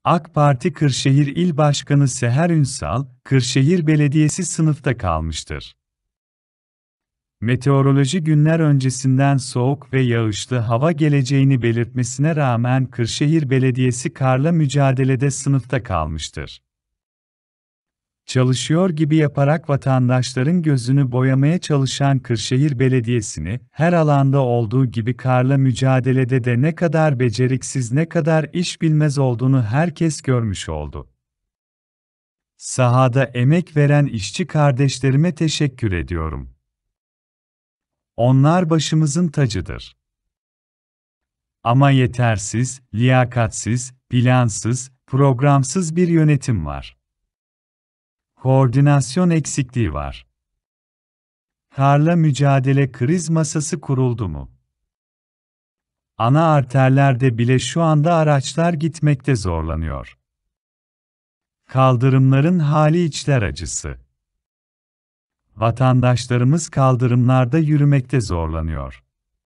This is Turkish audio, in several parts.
AK Parti Kırşehir İl Başkanı Seher Ünsal, Kırşehir Belediyesi sınıfta kalmıştır. Meteoroloji günler öncesinden soğuk ve yağışlı hava geleceğini belirtmesine rağmen Kırşehir Belediyesi karla mücadelede sınıfta kalmıştır. Çalışıyor gibi yaparak vatandaşların gözünü boyamaya çalışan Kırşehir Belediyesi'ni, her alanda olduğu gibi karla mücadelede de ne kadar beceriksiz, ne kadar iş bilmez olduğunu herkes görmüş oldu. Sahada emek veren işçi kardeşlerime teşekkür ediyorum. Onlar başımızın tacıdır. Ama yetersiz, liyakatsiz, plansız, programsız bir yönetim var. Koordinasyon eksikliği var. Karla mücadele kriz masası kuruldu mu? Ana arterlerde bile şu anda araçlar gitmekte zorlanıyor. Kaldırımların hali içler acısı. Vatandaşlarımız kaldırımlarda yürümekte zorlanıyor.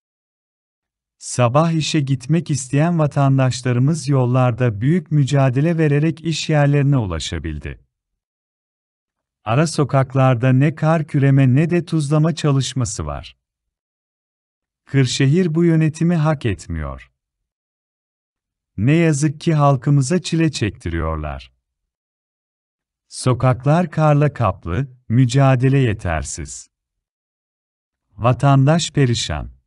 Sabah işe gitmek isteyen vatandaşlarımız yollarda büyük mücadele vererek iş yerlerine ulaşabildi. Ara sokaklarda ne kar küreme ne de tuzlama çalışması var. Kırşehir bu yönetimi hak etmiyor. Ne yazık ki halkımıza çile çektiriyorlar. Sokaklar karla kaplı, mücadele yetersiz. Vatandaş perişan.